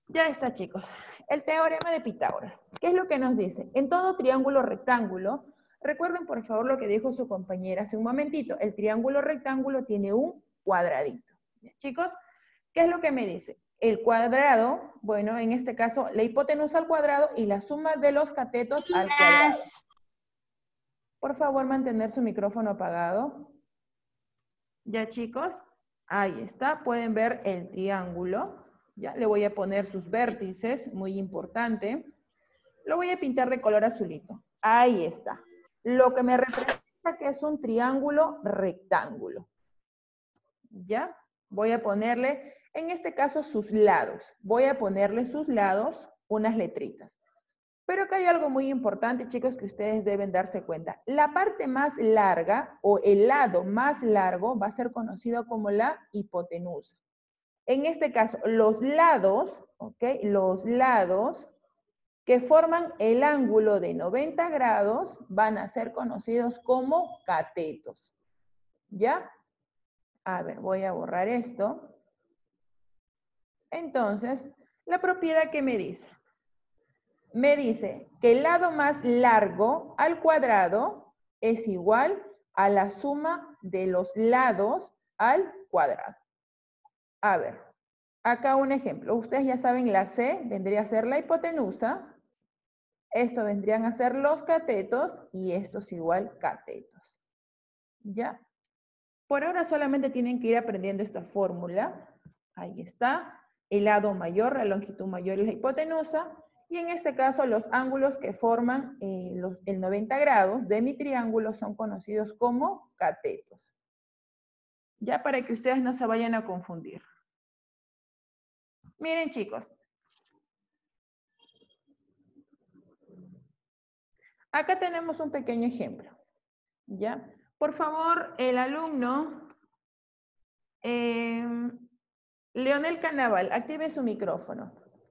Ya está, chicos. El teorema de Pitágoras. ¿Qué es lo que nos dice? En todo triángulo rectángulo, recuerden por favor lo que dijo su compañera hace un momentito, el triángulo rectángulo tiene un cuadradito. ¿Bien, chicos? ¿Qué es lo que me dice? El cuadrado, bueno, en este caso, la hipotenusa al cuadrado y la suma de los catetos al cuadrado. Por favor, mantener su micrófono apagado. Ya, chicos, ahí está. Pueden ver el triángulo. Ya, le voy a poner sus vértices, muy importante. Lo voy a pintar de color azulito. Ahí está. Lo que me representa que es un triángulo rectángulo. ¿Ya? Voy a ponerle, en este caso, sus lados. Voy a ponerle sus lados unas letritas. Pero acá hay algo muy importante, chicos, que ustedes deben darse cuenta. La parte más larga o el lado más largo va a ser conocido como la hipotenusa. En este caso, los lados, ¿ok? Los lados que forman el ángulo de 90 grados van a ser conocidos como catetos. ¿Ya? A ver, voy a borrar esto. Entonces, la propiedad que me dice. Me dice que el lado más largo al cuadrado es igual a la suma de los lados al cuadrado. A ver, acá un ejemplo. Ustedes ya saben, la C vendría a ser la hipotenusa. Esto vendrían a ser los catetos y esto es igual catetos. ¿Ya? Por ahora solamente tienen que ir aprendiendo esta fórmula. Ahí está. El lado mayor, la longitud mayor es la hipotenusa. Y en este caso, los ángulos que forman el 90 grados de mi triángulo son conocidos como catetos. Ya para que ustedes no se vayan a confundir. Miren, chicos. Acá tenemos un pequeño ejemplo. ¿Ya? Por favor, el alumno Leonel Canaval, active su micrófono.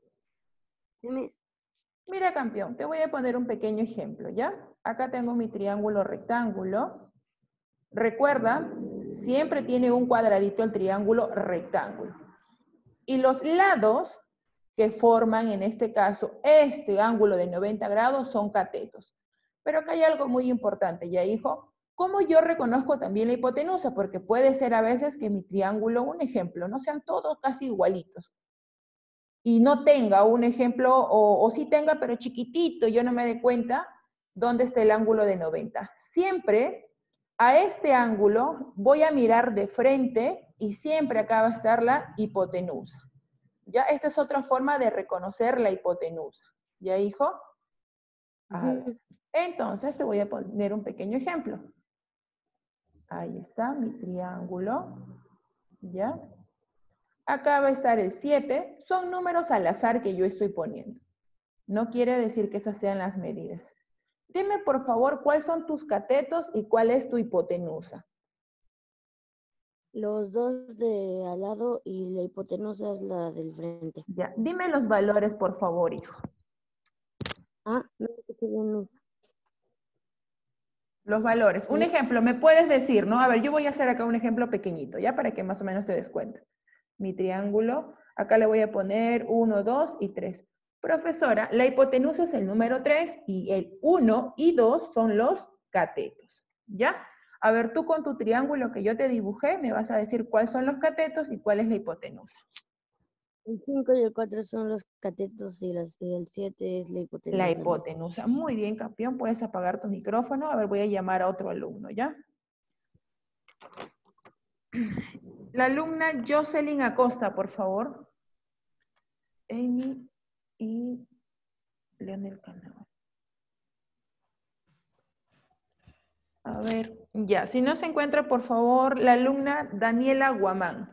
Mira, campeón, te voy a poner un pequeño ejemplo, ¿ya? Acá tengo mi triángulo rectángulo. Recuerda, siempre tiene un cuadradito el triángulo rectángulo. Y los lados que forman, en este caso, este ángulo de 90 grados son catetos. Pero acá hay algo muy importante, ¿ya, hijo? ¿Cómo yo reconozco también la hipotenusa? Porque puede ser a veces que mi triángulo, un ejemplo, no sean todos casi igualitos. Y no tenga un ejemplo, o sí tenga, pero chiquitito, yo no me dé cuenta dónde está el ángulo de 90. Siempre a este ángulo voy a mirar de frente y siempre acá va a estar la hipotenusa. ¿Ya? Esta es otra forma de reconocer la hipotenusa. ¿Ya, hijo? A ver. Entonces te voy a poner un pequeño ejemplo. Ahí está mi triángulo. ¿Ya? Acá va a estar el 7. Son números al azar que yo estoy poniendo. No quiere decir que esas sean las medidas. Dime, por favor, cuáles son tus catetos y cuál es tu hipotenusa. Los dos de al lado y la hipotenusa es la del frente. Ya, dime los valores, por favor, hijo. No escuché bien, Miss. Los valores. Un ejemplo, me puedes decir, ¿no? A ver, yo voy a hacer acá un ejemplo pequeñito, ¿ya? Para que más o menos te des cuenta. Mi triángulo, acá le voy a poner 1, 2 y 3. Profesora, la hipotenusa es el número 3 y el 1 y 2 son los catetos, ¿ya? A ver, tú con tu triángulo que yo te dibujé, me vas a decir cuáles son los catetos y cuál es la hipotenusa. El 5 y el 4 son los catetos y el 7 es la hipotenusa. La hipotenusa. Muy bien, campeón. Puedes apagar tu micrófono. A ver, voy a llamar a otro alumno, ¿ya? La alumna Jocelyn Acosta, por favor. Amy y Leonel Canaval. A ver, ya. Si no se encuentra, por favor, la alumna Daniela Guamán.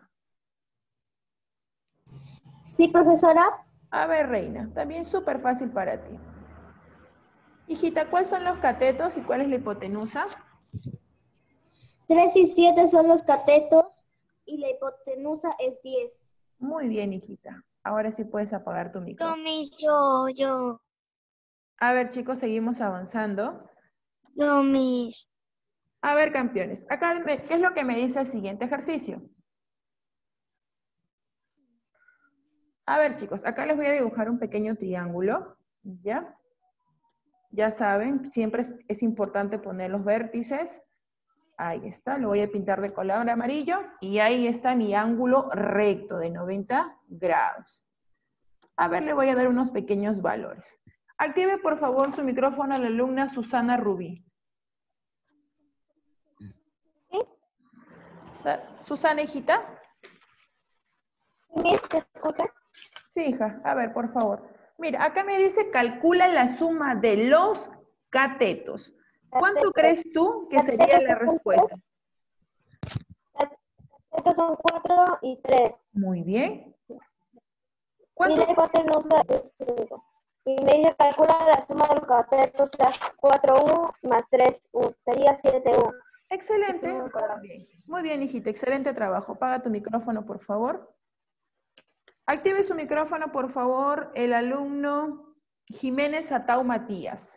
Sí, profesora. A ver, Reina, también súper fácil para ti. Hijita, ¿cuáles son los catetos y cuál es la hipotenusa? 3 y 7 son los catetos y la hipotenusa es 10. Muy bien, hijita. Ahora sí puedes apagar tu micrófono. Yo. A ver, chicos, seguimos avanzando. No, Miss. A ver, campeones, acá, ¿qué es lo que me dice el siguiente ejercicio? A ver, chicos, acá les voy a dibujar un pequeño triángulo, ¿ya? Ya saben, siempre es importante poner los vértices. Ahí está, lo voy a pintar de color amarillo y ahí está mi ángulo recto de 90 grados. A ver, le voy a dar unos pequeños valores. Active, por favor, su micrófono a la alumna Susana Rubí. Susana, hijita. Miss, ¿te escucha? Sí, hija. A ver, por favor. Mira, acá me dice calcula la suma de los catetos. ¿Cuánto crees tú que sería la respuesta? Estos son 4 y 3. Muy bien. Y ¿Cuánto? la hipotenusa es 5. Y me dice calcula la suma de los catetos, o sea, 4U más 3U, sería 7U. Excelente. Muy bien. Muy bien, hijita. Excelente trabajo. Apaga tu micrófono, por favor. Active su micrófono, por favor, el alumno Jiménez Atau Matías.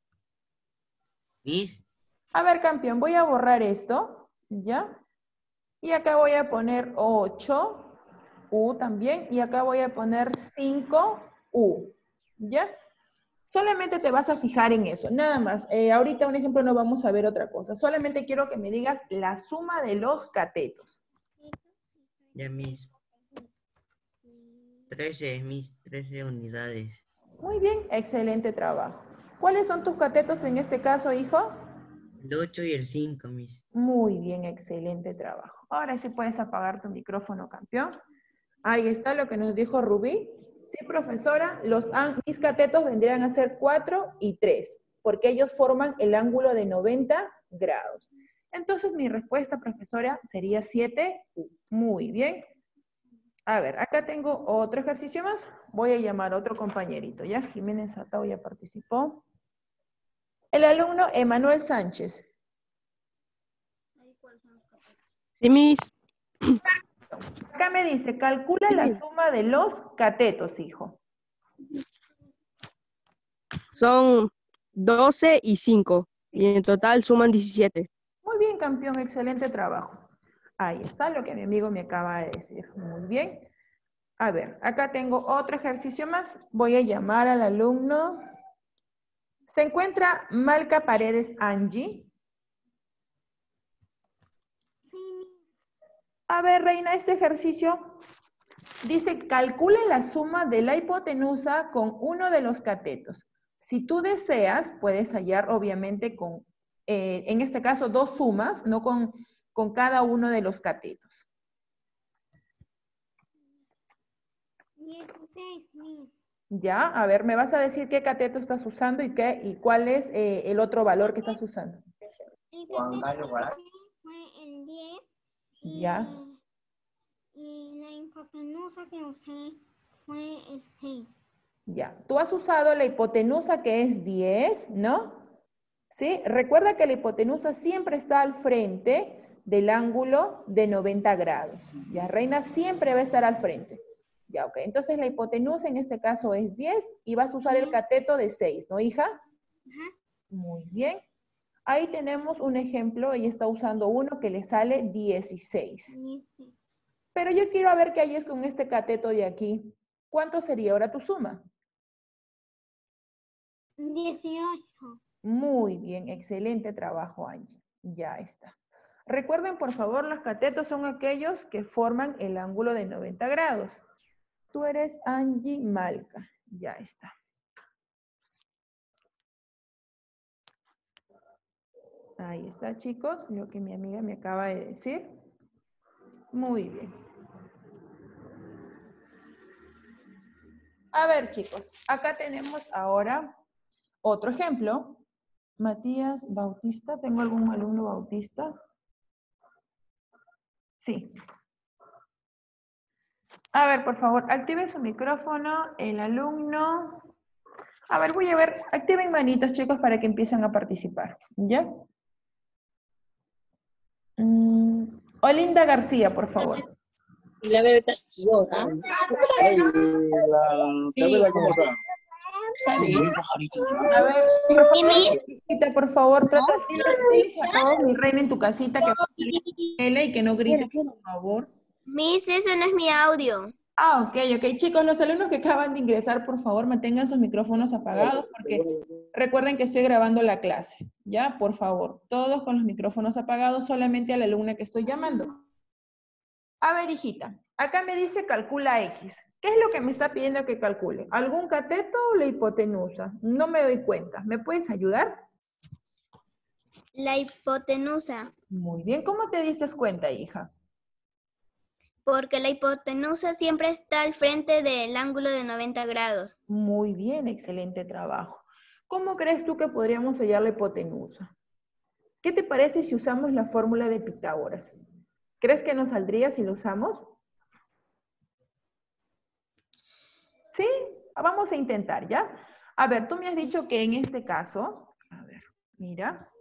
Miss, A ver, campeón, voy a borrar esto, ¿ya? Y acá voy a poner 8U también, y acá voy a poner 5U, ¿ya? Solamente te vas a fijar en eso, nada más. Ahorita, un ejemplo, no vamos a ver otra cosa. Solamente quiero que me digas la suma de los catetos. ya Miss. 13, Miss, 13 unidades. Muy bien, excelente trabajo. ¿Cuáles son tus catetos en este caso, hijo? El 8 y el 5, Miss. Muy bien, excelente trabajo. Ahora sí puedes apagar tu micrófono, campeón. Ahí está lo que nos dijo Rubí. Sí, profesora, mis catetos vendrían a ser 4 y 3, porque ellos forman el ángulo de 90 grados. Entonces mi respuesta, profesora, sería 7U. Muy bien. A ver, acá tengo otro ejercicio más. Voy a llamar a otro compañerito, ¿ya? Jiménez Atau ya participó. El alumno Emanuel Sánchez. Sí, Miss. Acá me dice, calcula la suma de los catetos, hijo. Son 12 y 5. Y en total suman 17. Muy bien, campeón, excelente trabajo. Ahí está lo que mi amigo me acaba de decir. Muy bien. A ver, acá tengo otro ejercicio más. Voy a llamar al alumno. ¿Se encuentra Malca Paredes Angie? A ver, reina, este ejercicio dice, calcula la suma de la hipotenusa con uno de los catetos. Si tú deseas, puedes hallar, obviamente, con, en este caso, dos sumas, no con cada uno de los catetos. 16, Miss. Ya, a ver, me vas a decir qué cateto estás usando y cuál es el otro valor que estás usando. El cateto fue el 10. Ya. Y la hipotenusa que usé fue el 6. Ya, tú has usado la hipotenusa que es 10, ¿no? ¿Sí? Recuerda que la hipotenusa siempre está al frente del ángulo de 90 grados. Ya, reina, siempre va a estar al frente. Ya, ok. Entonces la hipotenusa en este caso es 10 y vas a usar el cateto de 6, ¿no, hija? Ajá. Muy bien. Ahí tenemos un ejemplo, ella está usando uno que le sale 16. Pero yo quiero ver qué hay es con este cateto de aquí. ¿Cuánto sería ahora tu suma? 18. Muy bien, excelente trabajo, Angie. Ya está. Recuerden, por favor, los catetos son aquellos que forman el ángulo de 90 grados. Tú eres Angie Malca. Ya está. Ahí está, chicos, lo que mi amiga me acaba de decir. Muy bien. A ver, chicos, acá tenemos ahora otro ejemplo. Matías Bautista, ¿tengo algún alumno Bautista? Sí. A ver, por favor, activen su micrófono, el alumno. A ver, voy a ver, activen manitos, chicos, para que empiecen a participar, ¿ya? Olinda García, por favor. Y la bebé está A ver, por favor, trata de a todos mi reina en tu casita que y que no grites, por favor. Miss, ese no es mi audio. Ah, ok. Chicos, los alumnos que acaban de ingresar, por favor, mantengan sus micrófonos apagados porque recuerden que estoy grabando la clase. ¿Ya? Por favor, todos con los micrófonos apagados, solamente a la alumna que estoy llamando. A ver, hijita, acá me dice calcula X. ¿Qué es lo que me está pidiendo que calcule? ¿Algún cateto o la hipotenusa? No me doy cuenta. ¿Me puedes ayudar? La hipotenusa, Muy bien. ¿Cómo te diste cuenta, hija? porque la hipotenusa siempre está al frente del ángulo de 90 grados. Muy bien, excelente trabajo. ¿Cómo crees tú que podríamos hallar la hipotenusa? ¿Qué te parece si usamos la fórmula de Pitágoras? ¿Crees que nos saldría si lo usamos? ¿Sí? Vamos a intentar, ¿ya? A ver, tú me has dicho que en este caso, a ver, mira,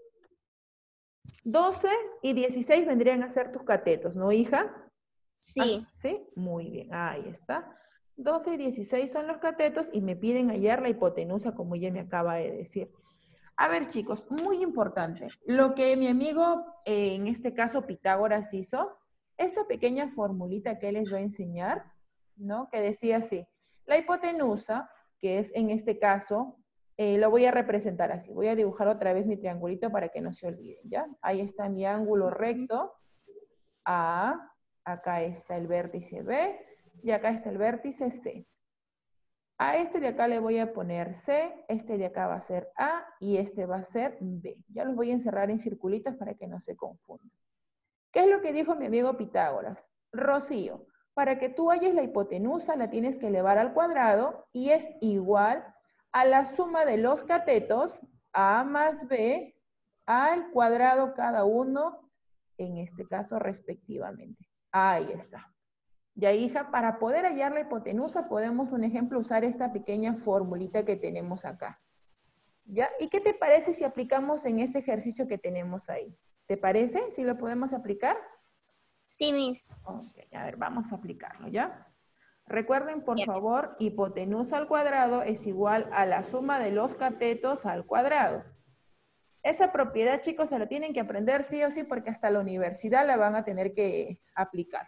12 y 16 vendrían a ser tus catetos, ¿no, hija? Sí. Ah, ¿sí? Muy bien, ahí está. 12 y 16 son los catetos y me piden hallar la hipotenusa, como ella me acaba de decir. A ver, chicos, muy importante. Lo que mi amigo, en este caso Pitágoras, hizo, esta pequeña formulita que él les va a enseñar, ¿no? Que decía así, la hipotenusa, que es en este caso, lo voy a representar así. Voy a dibujar otra vez mi triangulito para que no se olviden, ¿ya? Ahí está mi ángulo recto A, acá está el vértice B, y acá está el vértice C. A este de acá le voy a poner C, este de acá va a ser A y este va a ser B. Ya los voy a encerrar en circulitos para que no se confundan. ¿Qué es lo que dijo mi amigo Pitágoras? Rocío, para que tú halles la hipotenusa la tienes que elevar al cuadrado y es igual a la suma de los catetos A más B al cuadrado cada uno, en este caso respectivamente. Ahí está. Ya, hija, para poder hallar la hipotenusa podemos, un ejemplo, usar esta pequeña formulita que tenemos acá. ¿Ya? ¿Y qué te parece si aplicamos en este ejercicio que tenemos ahí? ¿Te parece? ¿Si lo podemos aplicar? Sí, Miss. Ok, a ver, vamos a aplicarlo, ¿ya? Recuerden, por Ya. favor, hipotenusa al cuadrado es igual a la suma de los catetos al cuadrado. Esa propiedad, chicos, se la tienen que aprender sí o sí porque hasta la universidad la van a tener que aplicar.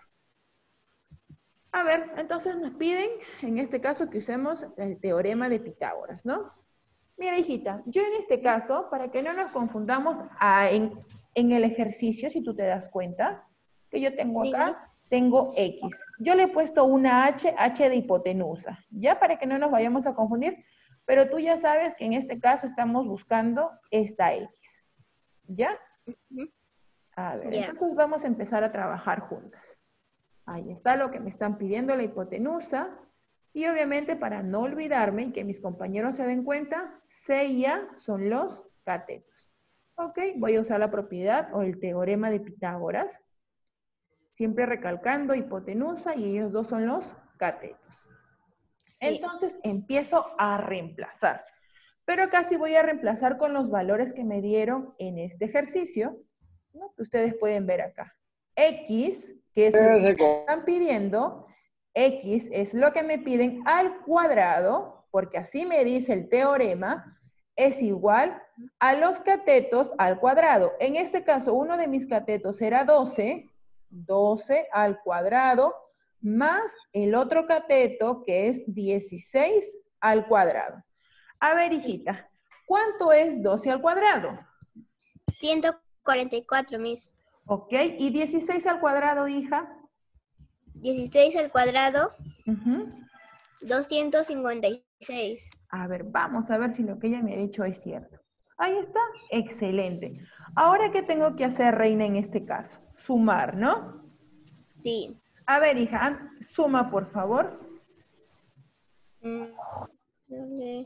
A ver, entonces nos piden, en este caso, que usemos el teorema de Pitágoras, ¿no? Mira, hijita, yo en este caso, para que no nos confundamos en el ejercicio, si tú te das cuenta, que yo tengo Sí. acá, tengo X. Yo le he puesto una H de hipotenusa, ya para que no nos vayamos a confundir, pero tú ya sabes que en este caso estamos buscando esta X, ¿ya? A ver, Ya. entonces vamos a empezar a trabajar juntas. Ahí está lo que me están pidiendo, la hipotenusa. Y obviamente para no olvidarme y que mis compañeros se den cuenta, C y A son los catetos. Ok, voy a usar la propiedad o el teorema de Pitágoras. Siempre recalcando hipotenusa y ellos dos son los catetos. Sí. Entonces empiezo a reemplazar. Pero casi voy a reemplazar con los valores que me dieron en este ejercicio, ¿no? Que ustedes pueden ver acá. X, que es lo que me están pidiendo, X es lo que me piden al cuadrado, porque así me dice el teorema, es igual a los catetos al cuadrado. En este caso, uno de mis catetos era 12, 12 al cuadrado, más el otro cateto que es 16 al cuadrado. A ver, hijita, ¿cuánto es 12 al cuadrado? 144, Miss. Ok, ¿y 16 al cuadrado, hija? 16 al cuadrado, Ujú. 256. A ver, vamos a ver si lo que ella me ha dicho es cierto. Ahí está, excelente. Ahora, ¿qué tengo que hacer, Reina, en este caso? Sumar, ¿no? Sí. A ver, hija, suma, por favor. Doble.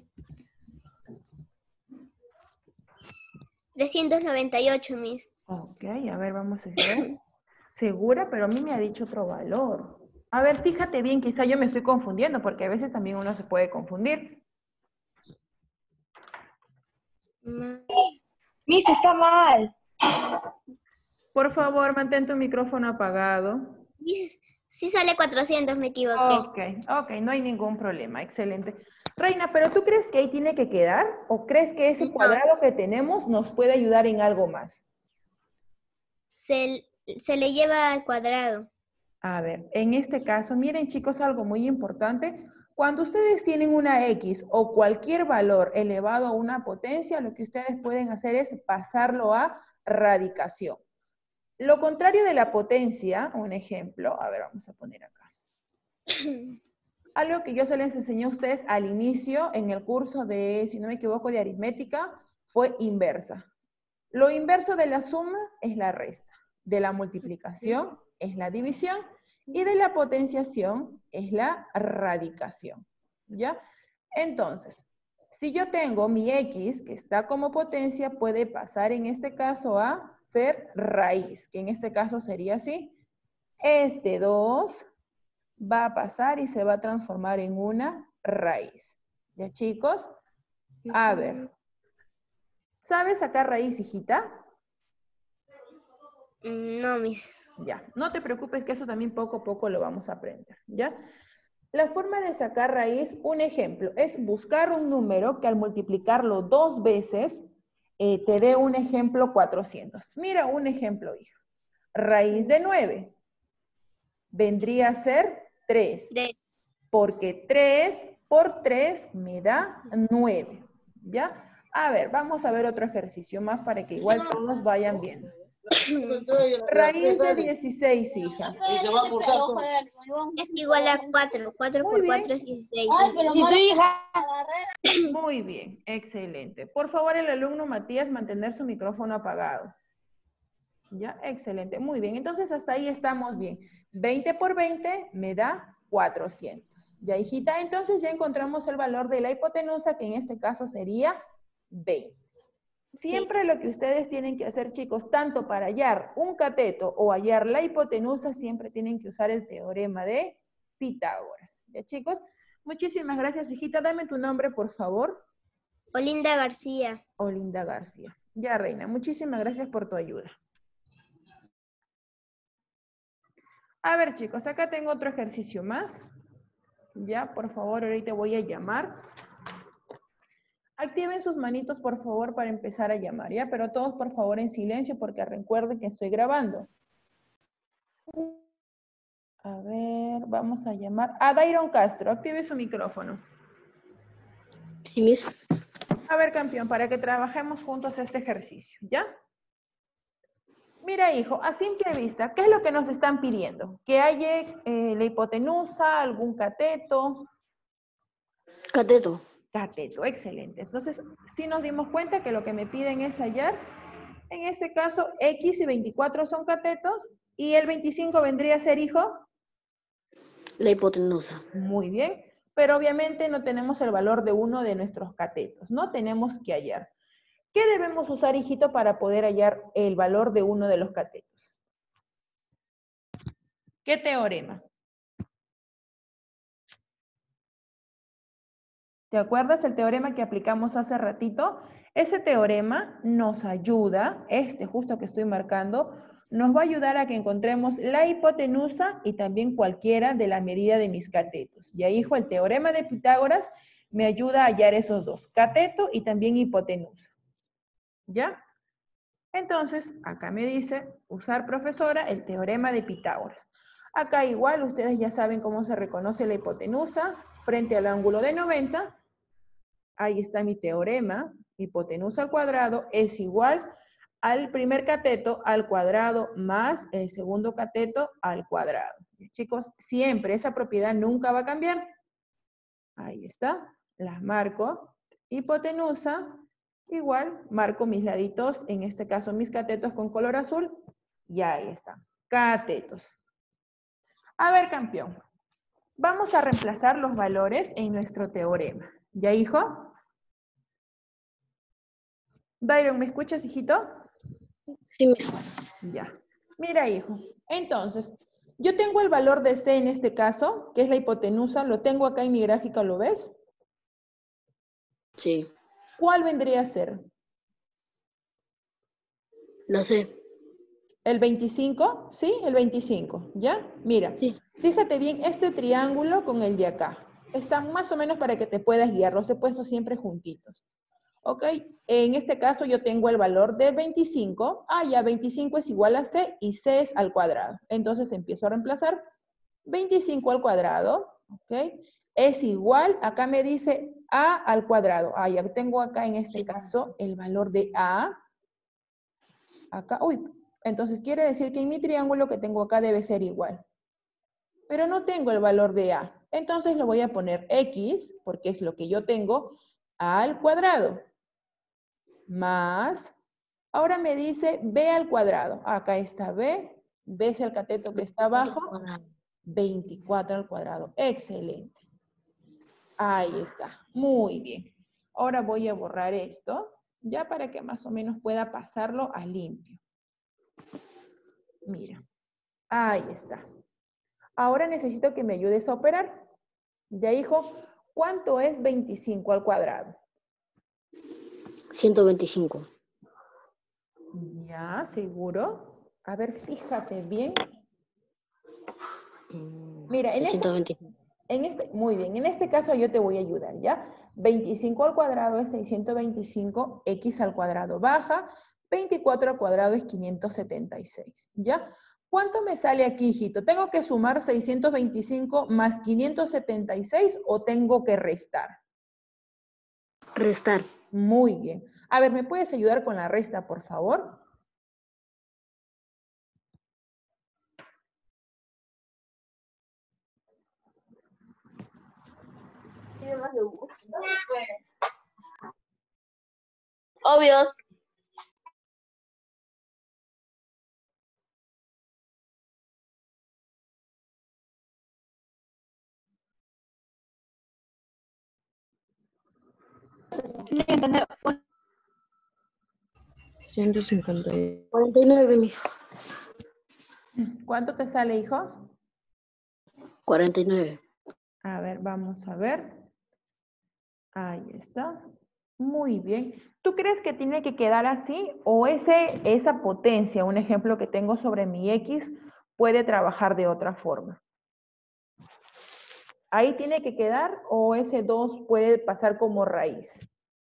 398, Miss. Ok, a ver, vamos a ver. Segura, pero a mí me ha dicho otro valor. A ver, fíjate bien, quizá yo me estoy confundiendo, porque a veces también uno se puede confundir. Más. Miss, está mal. Por favor, mantén tu micrófono apagado. Miss, sí sale 400, me equivoqué. Ok, no hay ningún problema, excelente. Reina, ¿pero tú crees que ahí tiene que quedar? ¿O crees que ese No. cuadrado que tenemos nos puede ayudar en algo más? Se le lleva al cuadrado. A ver, en este caso, miren chicos, algo muy importante. Cuando ustedes tienen una X o cualquier valor elevado a una potencia, lo que ustedes pueden hacer es pasarlo a radicación. Lo contrario de la potencia, un ejemplo, a ver, vamos a poner acá. Algo que yo se les enseñé a ustedes al inicio en el curso de, si no me equivoco, de aritmética, fue inversa. Lo inverso de la suma es la resta, de la multiplicación es la división y de la potenciación es la radicación, ¿ya? Entonces, si yo tengo mi X que está como potencia, puede pasar en este caso a ser raíz, que en este caso sería así. Este 2 va a pasar y se va a transformar en una raíz. ¿Ya, chicos? A ver. ¿Sabes sacar raíz, hijita? No, Miss. Ya, no te preocupes que eso también poco a poco lo vamos a aprender, ¿ya? La forma de sacar raíz, un ejemplo, es buscar un número que al multiplicarlo 2 veces te dé un ejemplo 400. Mira un ejemplo, hijo. Raíz de 9 vendría a ser 3. 3. Porque 3 por 3 me da 9, ¿ya? A ver, vamos a ver otro ejercicio más para que igual todos vayan viendo. Raíz de 16, hija. Es igual a 4. 4 Muy por bien. 4 es 16. ¿Y tu hija? Muy bien, excelente. Por favor, el alumno Matías, mantener su micrófono apagado. ¿Ya? Excelente, muy bien. Entonces, hasta ahí estamos bien. 20 por 20 me da 400. ¿Ya, hijita? Entonces, ya encontramos el valor de la hipotenusa, que en este caso sería 20. Siempre lo que ustedes tienen que hacer, chicos, tanto para hallar un cateto o hallar la hipotenusa, siempre tienen que usar el teorema de Pitágoras. ¿Ya, chicos? Muchísimas gracias, hijita. Dame tu nombre, por favor. Olinda García. Olinda García. Ya, reina. Muchísimas gracias por tu ayuda. A ver, chicos, acá tengo otro ejercicio más. Ya, por favor, ahorita voy a llamar. Activen sus manitos, por favor, para empezar a llamar, ¿ya? Pero todos, por favor, en silencio, porque recuerden que estoy grabando. A ver, vamos a llamar a Dairon Castro. Active su micrófono. Sí, Miss. A ver, campeón, para que trabajemos juntos este ejercicio, ¿ya? Mira, hijo, a simple vista, ¿qué es lo que nos están pidiendo? Que haya la hipotenusa, algún cateto. Cateto. Cateto, excelente. Entonces, sí nos dimos cuenta que lo que me piden es hallar, en este caso, X y 24 son catetos, y el 25 vendría a ser, hijo. La hipotenusa. Muy bien, pero obviamente no tenemos el valor de uno de nuestros catetos, ¿no? Tenemos que hallar. ¿Qué debemos usar, hijito, para poder hallar el valor de uno de los catetos? ¿Qué teorema? ¿Te acuerdas el teorema que aplicamos hace ratito? Ese teorema nos ayuda, justo que estoy marcando, nos va a ayudar a que encontremos la hipotenusa y también cualquiera de la medida de mis catetos. Ya, hijo, el teorema de Pitágoras me ayuda a hallar esos dos, cateto y también hipotenusa. ¿Ya? Entonces, acá me dice, usar, profesora, el teorema de Pitágoras. Acá igual, ustedes ya saben cómo se reconoce la hipotenusa frente al ángulo de 90. Ahí está mi teorema, hipotenusa al cuadrado es igual al primer cateto al cuadrado más el segundo cateto al cuadrado. Chicos, siempre esa propiedad nunca va a cambiar. Ahí está, las marco. Hipotenusa igual, marco mis laditos, en este caso mis catetos con color azul, y ahí están, catetos. A ver, campeón, vamos a reemplazar los valores en nuestro teorema. ¿Ya, hijo? Dairon, ¿me escuchas, hijito? Sí, Miss. Ya. Mira, hijo, entonces, yo tengo el valor de C en este caso, que es la hipotenusa, lo tengo acá en mi gráfica, ¿lo ves? Sí. ¿Cuál vendría a ser? La C. ¿El 25? ¿Sí? El 25, ¿ya? Mira, Sí. fíjate bien este triángulo con el de acá. Están más o menos para que te puedas guiar, los he puesto siempre juntitos. ¿Ok? En este caso yo tengo el valor de 25. Ah, ya, 25 es igual a C y C es al cuadrado. Entonces empiezo a reemplazar. 25 al cuadrado, ¿ok? Es igual, acá me dice a al cuadrado. Ah, ya tengo acá en este caso el valor de a. Acá, uy, entonces quiere decir que en mi triángulo que tengo acá debe ser igual. Pero no tengo el valor de a. Entonces lo voy a poner x, porque es lo que yo tengo, al cuadrado. Más, ahora me dice b al cuadrado. Acá está b. B es el cateto que está abajo. 24 al cuadrado. Excelente. Ahí está. Muy bien. Ahora voy a borrar esto, ya para que más o menos pueda pasarlo a limpio. Mira. Ahí está. Ahora necesito que me ayudes a operar. Ya, hijo, ¿cuánto es 25 al cuadrado? 125. Ya, ¿seguro? A ver, fíjate bien. Mira, en 625. muy bien, en este caso yo te voy a ayudar, ¿ya? 25 al cuadrado es 625, x al cuadrado baja, 24 al cuadrado es 576, ¿ya? ¿Cuánto me sale aquí, hijito? ¿Tengo que sumar 625 más 576 o tengo que restar? Restar. Muy bien. A ver, ¿me puedes ayudar con la resta, por favor? Obvios. Entender. 49, mijo. ¿Cuánto te sale, hijo? 49. A ver, vamos a ver. Ahí está. Muy bien. ¿Tú crees que tiene que quedar así o esa potencia, un ejemplo que tengo sobre mi X, puede trabajar de otra forma? ¿Ahí tiene que quedar o ese 2 puede pasar como raíz?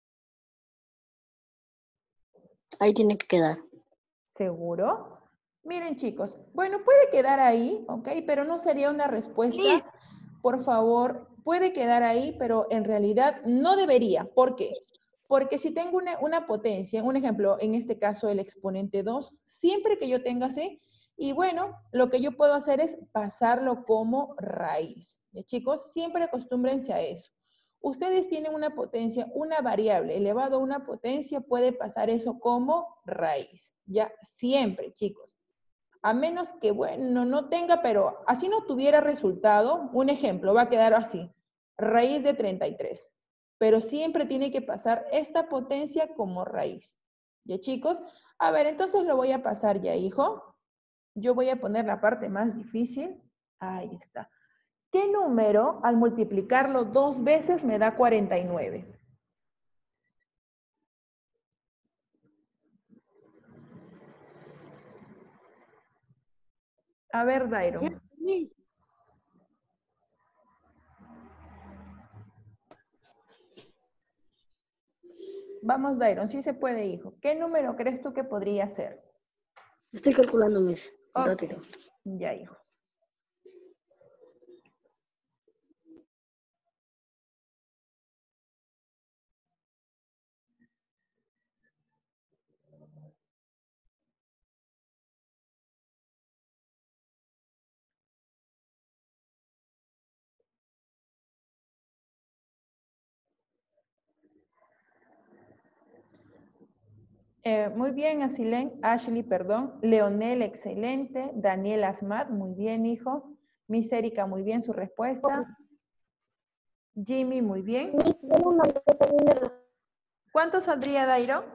Ahí tiene que quedar. ¿Seguro? Miren, chicos, bueno, puede quedar ahí, ¿ok? Pero no sería una respuesta. Por favor, puede quedar ahí, pero en realidad no debería. ¿Por qué? Porque si tengo una potencia, un ejemplo, en este caso el exponente 2, siempre que yo tenga C, y bueno, lo que yo puedo hacer es pasarlo como raíz. ¿Ya, chicos? Siempre acostúmbrense a eso. Ustedes tienen una potencia, una variable elevado a una potencia, puede pasar eso como raíz. Ya, siempre, chicos. A menos que, bueno, no tenga, pero así no tuviera resultado, un ejemplo, va a quedar así, raíz de 33. Pero siempre tiene que pasar esta potencia como raíz. ¿Ya, chicos? A ver, entonces lo voy a pasar ya, hijo. Yo voy a poner la parte más difícil. Ahí está. ¿Qué número al multiplicarlo 2 veces me da 49? A ver, Dairon. Vamos, Dairon, sí se puede, hijo. ¿Qué número crees tú que podría ser? Estoy calculando, mis. Ok. Rápido. Ya, hijo. Muy bien, Ashley, perdón. Leonel, excelente. Daniel Asmat, muy bien, hijo. Miss Erika, muy bien su respuesta. Jimmy, muy bien. ¿Cuánto saldría, Dairo?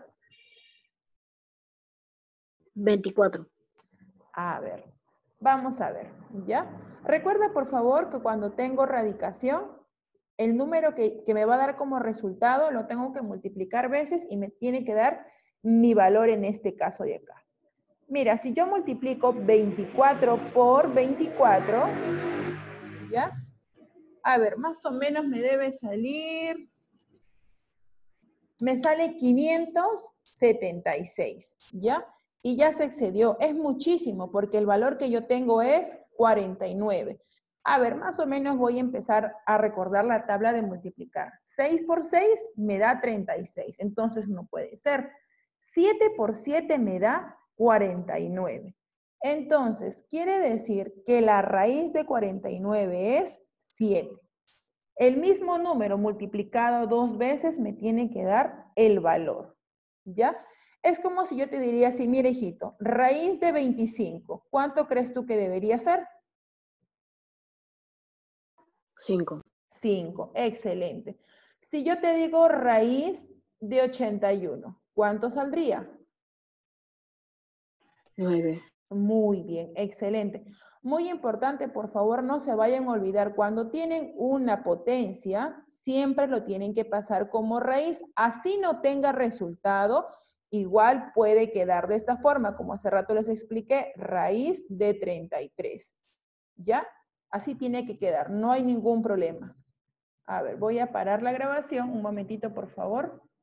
24. A ver, vamos a ver, ¿ya? Recuerda, por favor, que cuando tengo radicación, el número que me va a dar como resultado lo tengo que multiplicar veces y me tiene que dar mi valor en este caso de acá. Mira, si yo multiplico 24 por 24, ¿ya? A ver, más o menos me debe salir, me sale 576, ¿ya? Y ya se excedió, es muchísimo porque el valor que yo tengo es 49. A ver, más o menos voy a empezar a recordar la tabla de multiplicar. 6 por 6 me da 36, entonces no puede ser. 7 por 7 me da 49. Entonces, quiere decir que la raíz de 49 es 7. El mismo número multiplicado 2 veces me tiene que dar el valor, ¿ya? Es como si yo te diría así, mira hijito, raíz de 25, ¿cuánto crees tú que debería ser? 5. 5, excelente. Si yo te digo raíz de 81, ¿cuánto saldría? 9. Muy bien, excelente. Muy importante, por favor, no se vayan a olvidar, cuando tienen una potencia, siempre lo tienen que pasar como raíz. Así no tenga resultado, igual puede quedar de esta forma, como hace rato les expliqué, raíz de 33. ¿Ya? Así tiene que quedar, no hay ningún problema. A ver, voy a parar la grabación, un momentito, por favor.